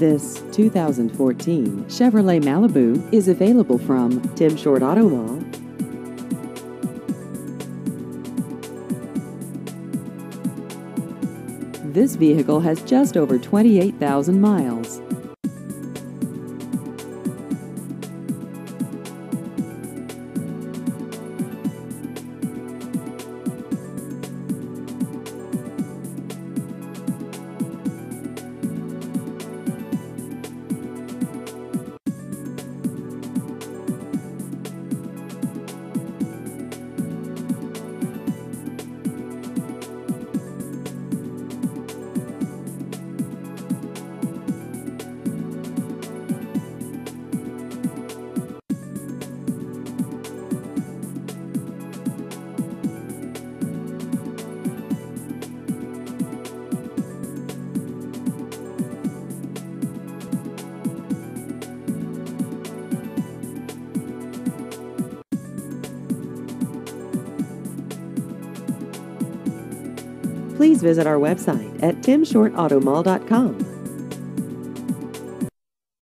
This 2014 Chevrolet Malibu is available from Tim Short Auto Mall. This vehicle has just over 28,000 miles. Please visit our website at timshortautomall.com.